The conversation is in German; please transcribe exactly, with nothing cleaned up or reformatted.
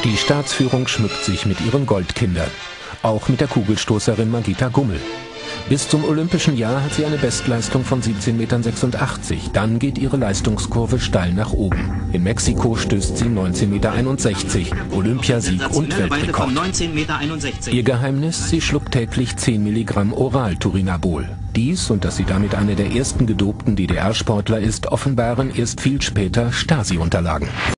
Die Staatsführung schmückt sich mit ihren Goldkindern. Auch mit der Kugelstoßerin Margita Gummel. Bis zum olympischen Jahr hat sie eine Bestleistung von siebzehn Komma sechsundachtzig Metern. Dann geht ihre Leistungskurve steil nach oben. In Mexiko stößt sie neunzehn Komma einundsechzig Meter. Olympiasieg und Weltrekord. Ihr Geheimnis: Sie schluckt täglich zehn Milligramm Oral-Turinabol. Dies und dass sie damit eine der ersten gedopten D D R-Sportler ist, offenbaren erst viel später Stasi-Unterlagen.